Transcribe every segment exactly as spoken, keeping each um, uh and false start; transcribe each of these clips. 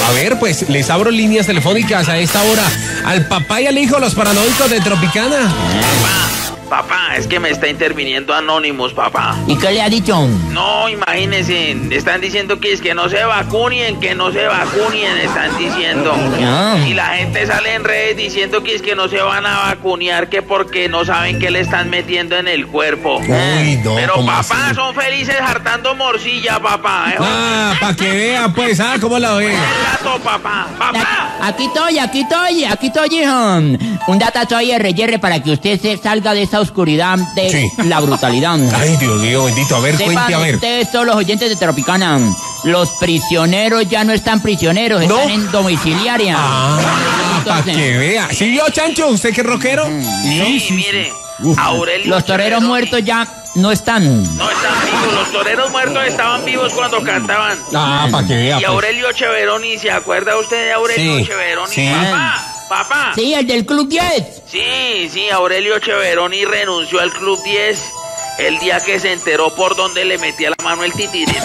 A ver, pues les abro líneas telefónicas a esta hora al papá y al hijo, los paranoicos de Tropicana. Papá, papá, es que me está interviniendo Anonymous, papá. ¿Y qué le ha dicho? No, imagínense, están diciendo que es que no se vacunen, que no se vacunen, están diciendo. No. Y la gente sale en redes diciendo que es que no se van a vacunear, que porque no saben qué le están metiendo en el cuerpo. Uy, no, Pero ¿cómo papá, así? son felices hartando morcilla, papá. ¿eh? Ah, para que vea, pues, ah, cómo la ve. El gato, papá, papá. Aquí estoy, aquí estoy, aquí estoy, hijo. Un datazo ahí R R para que usted se salga de esa oscuridad de Sí. la brutalidad. Ay, Dios mío, bendito. A ver, Sepan cuente, a ver. ustedes, todos los oyentes de Tropicana, los prisioneros ya no están prisioneros, ¿No? están en domiciliaria. Ah, para Entonces, que vea. ¿Sí vio, Chancho? ¿Usted que es rockero? Sí, mire, Uf. Aurelio los toreros Cheveroni muertos ya no están. no están vivos, los toreros muertos estaban vivos cuando cantaban. Ah, para que vea, Y pues. Aurelio Cheveroni, ¿se acuerda usted de Aurelio Sí, Cheveroni? sí. Papá, papá. Sí, el del Club diez. Sí, sí, Aurelio Cheveroni renunció al Club diez el día que se enteró por dónde le metía la mano el titiritero.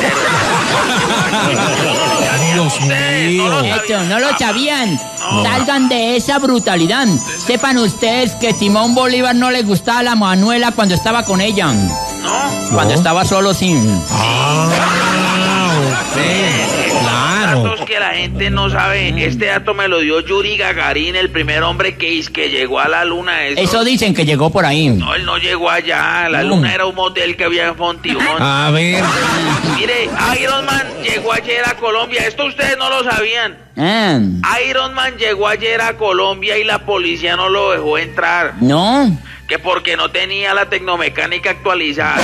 Dios Ustedes mío. no lo Esto, sabían. no lo sabían. No. Salgan de esa brutalidad. Sepan ustedes que Simón Bolívar no le gustaba a la Manuela cuando estaba con ella. ¿No? Cuando No. estaba solo sin. Ah, usted, claro. Datos que la gente no sabe. Este dato me lo dio Yuri Gagarin, el primer hombre que, is- que llegó a la luna. Eso, Eso dicen que llegó por ahí. No, él no llegó allá. La No. luna era un motel que había en Fontibón. A ver. Mire, Iron Man llegó ayer a Colombia. Esto ustedes no lo sabían. Ah, Iron Man llegó ayer a Colombia y la policía no lo dejó entrar. no. Que porque no tenía la tecnomecánica actualizada.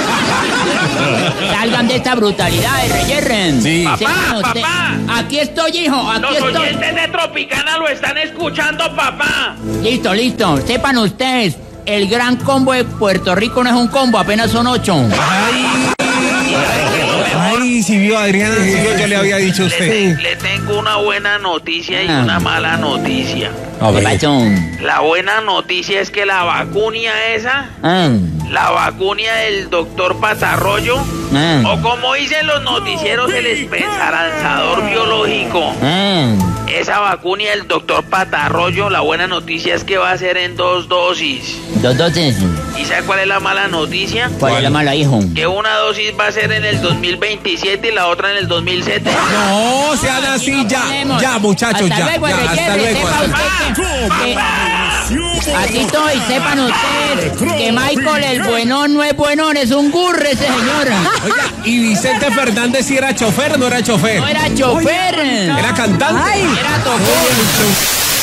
Salgan de esta brutalidad, R R. Sí. Papá, Sepan ustedes- papá. Aquí estoy, hijo. Aquí Los estoy. oyentes de Tropicana lo están escuchando, papá. Listo, listo. Sepan ustedes, el gran combo de Puerto Rico no es un combo, apenas son ocho. Ay, ay, si vio, Adriana, si vio, yo le había dicho a Le, usted. te- le tengo una buena noticia y Ah. una mala noticia. A ¿Qué ver. pasó? La buena noticia es que la vacunia esa, Ah, la vacunia del doctor Patarroyo, ah, o como dicen los noticieros, el esperanzador biológico. ah. Esa vacuna del doctor Patarroyo, la buena noticia es que va a ser en dos dosis. Dos dosis. ¿Y sabe cuál es la mala noticia? ¿Cuál, ¿Cuál? es la mala, hijo? Que una dosis va a ser en el dos mil veintisiete y la otra en el dos mil setenta. No, sean así, ya, Podemos. ya, muchachos, Hasta ya, luego, ya, R R, hasta luego. sepa usted que- que- Aquí estoy, sepan ustedes que Michael el buenón no es buenón, es un gurre ese señor. Oiga, y Vicente Fernández si era chofer o no era chofer. No era chofer. Era cantante. Era tocó.